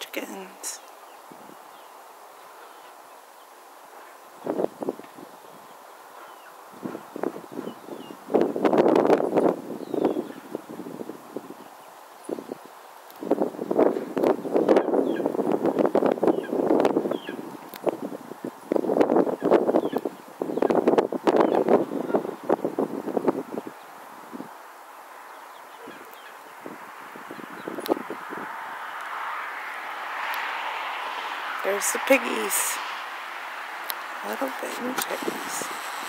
chickens. There's the piggies. Little baby piggies.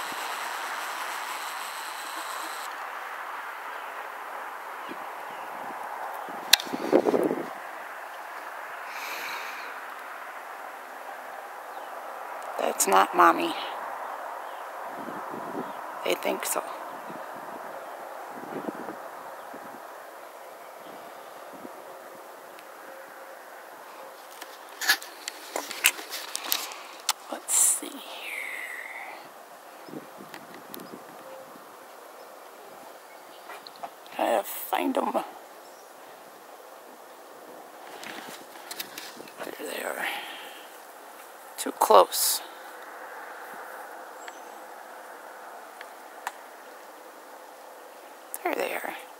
That's not Mommy. They think so. Let's see here. Gotta find them. There they are. Too close. There they are.